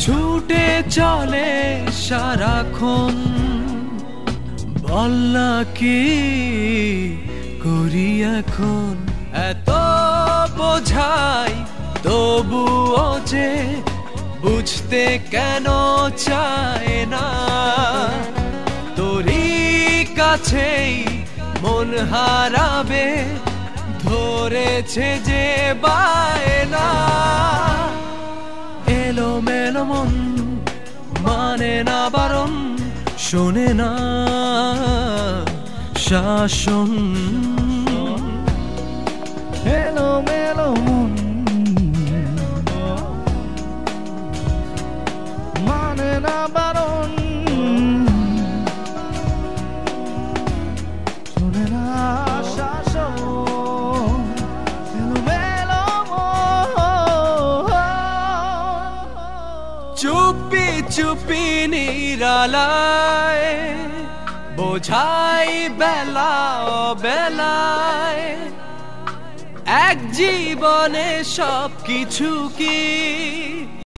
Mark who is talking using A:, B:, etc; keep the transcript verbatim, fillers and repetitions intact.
A: ছুটে চলে সারাক্ষণ, বল না কি করি এখন। এত বোঝাই তবুও যে বুঝতে কেন চায় না, তোরই কাছেই মন হারাবে ধরেছে যে বায়না। এলো মেলো মন মানে না বারণ, শোনে না শাসন।
B: এলো মেলো মন মানে না বারণ, শোনে না শাসন। এলো মেলো মন
A: চুপি চুপি নিরালায় বোঝাই বেলা বেলায়, এক জীবনে সব কিছু কি